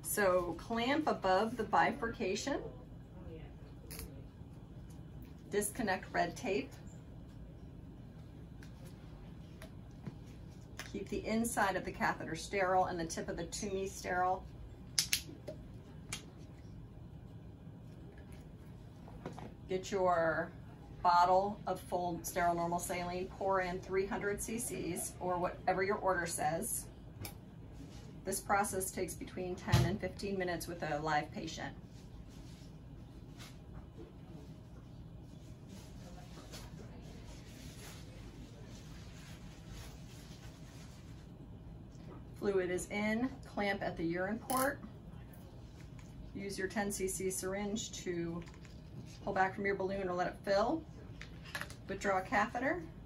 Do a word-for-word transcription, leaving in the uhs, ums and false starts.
So clamp above the bifurcation, disconnect red tape, keep the inside of the catheter sterile and the tip of the Toomey sterile. Get your bottle of full sterile normal saline, pour in three hundred c c's or whatever your order says. This process takes between ten and fifteen minutes with a live patient. Fluid is in, clamp at the urine port. Use your ten c c syringe to pull back from your balloon or let it fill. Withdraw a catheter.